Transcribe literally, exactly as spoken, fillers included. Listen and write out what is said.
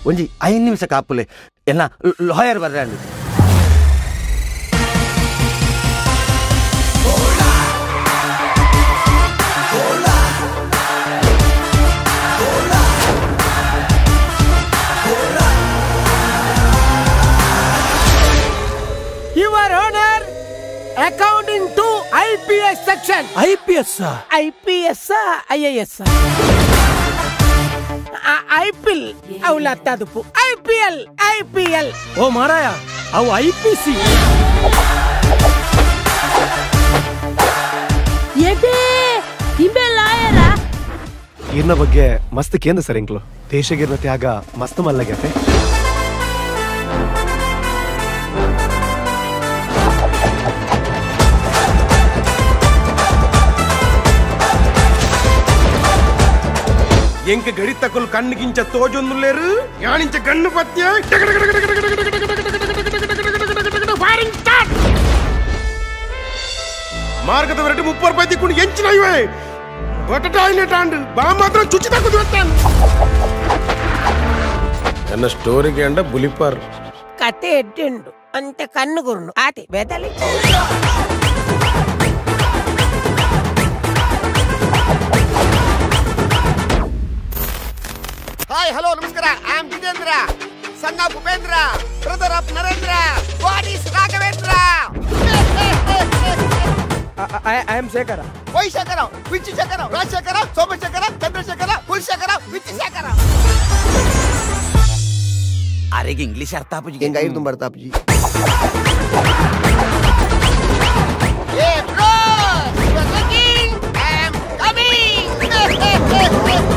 ಒಂಜಿ ಐದು ನಿಮಿಷ ಕಾಪುಲೆ ಎಲ್ಲ ಲಾಯರ್ ಬರ್ರಂಡು Your Honor, according to I P S section. I P S? I P S, I A S. I P L, ಅವಳ ತದುಪು. I P L, I P L. ಓ ಮಾರಾಯ, ಅವು I P C. ಎಬೇ, ಇಬೆ ಲಾಯರ? ಇರ್ನ ಬಗ್ಗೆ ಮಸ್ತ್ ಕೇಂದ್ರ ಸರ್ ಇಂಕ್ಲು. ದೇಶಗಿರ್ನ ತ್ಯಾಗ ಮಸ್ತ್ ಮಲ್ಲಗೈತೆ. ಎಂಕ ಗಡಿ ತಕೊಲ್ ಕಣ್ಣಿಗಿಂಚ ತೋಜೊಂದುಲ್ಲೇರು ಯಾನಿಂಚ ಗಣ್ಣು ಪತ್ಯ ಮಾರ್ಗದ ವರಟಿ ಮುಪ್ಪತ್ತು ರೂಪಾಯಿ ತಿಕ್ಕೊಂಡು ಎಂಚಿನ ಇವೆ ಬಟಾಟ ಆಯ್ನೆಟ್ ಆಂಡು ಬಾ ಮಾತ್ರ ಚುಚ್ಚಿ ತಕ್ಕದು ಎತ್ತಾನು ನನ್ನ ಸ್ಟೋರಿಗೆ ಅಂಡ ಬುಲಿಪಾರ್ ಕತೆ ಎಡ್ಡೆಂಡು ಅಂತ ಕಣ್ಣು ಗುರುನು ಆತೆ ಬೇದಲಿ Hi, hello, namaskara. I am Jitendra, son of Upendra, brother of Narendra. What is Raghavendra? I am Shekhara. Why Shekhara? Which Shekhara? Raj Shekhara, Soma Shekhara, Chandra Shekhara, Pul Shekhara, which Shekhara? ಅರೆಗೆ English ಅರ್ಥ ಆಪುಜಿ ಹೆಂಗ ಐದು ಬರ್ತಾ ಅಪ್ಪಾಜಿ Hey bro, you are looking, I am coming.